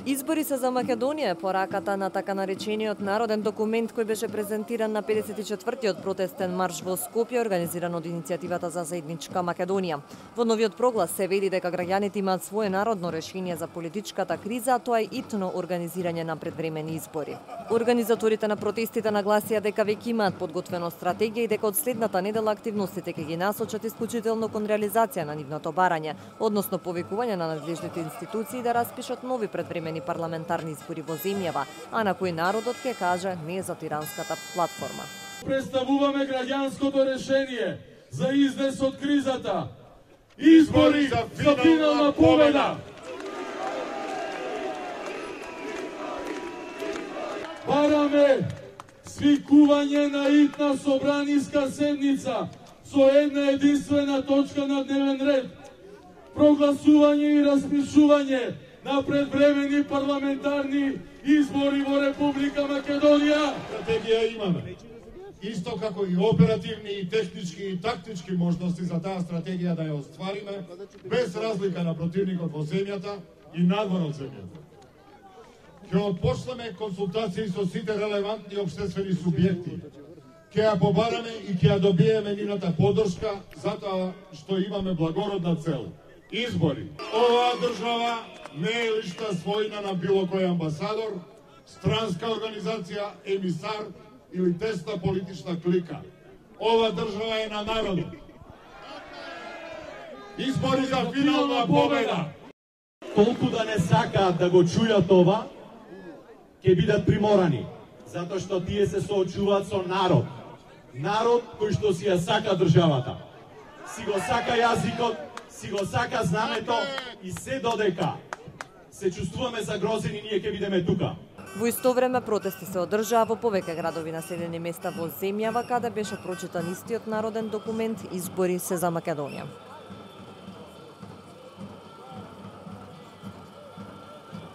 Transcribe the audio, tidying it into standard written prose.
Избори се за Македонија е пораката на така наречениот народен документ кој беше презентиран на 54-тиот протестен марш во Скопје, организиран од иницијативата за заедничка Македонија. Во новиот проглас се вели дека граѓаните имаат свое народно решение за политичката криза, а тоа е итно организирање на предвремени избори. Организаторите на протестите нагласија дека веќе имаат подготвено стратегија и дека од следната недела активностите ќе ги насочат исклучително кон реализација на нивното барање, односно повикување на надлежните институции да распишат нови предвремени парламентарни избори во земјава, а на кој народот ќе каже не за тиранската платформа. Представуваме граѓанското решение за излез од кризата. Избори за финална победа. Бараме свикување на итна собраниска седница со една единствена точка на дневен ред. Прогласување и распишување на предвремени парламентарни избори во Република Македонија. Стратегија имаме. Исто како и оперативни, и технички, и тактички можности за таа стратегија да ја оствариме, без разлика на противникот во земјата и надвор од земјата. Ќе отпочнеме консултации со сите релевантни општествени субјекти. Ќе ја побараме и ќе ја добиеме нивната поддршка затоа што имаме благородна цел. Избори. Оваа држава не е лична својна на било кој амбасадор, странска организација, емисар или тесна политична клика. Ова држава е на народот. Избори за финална победа. Колку да не сакаат да го чујат ова, ќе бидат приморани, затоа што тие се соочуваат со народ. Народ кој што си ја сака државата. Си го сака јазикот, си го сака знамето и се додека се чувствуваме загрозени, ние ќе бидеме тука. Во исто време протести се одржаа во повеќе градови населени места во земјава каде беше прочитан истиот народен документ Избори се за Македонија.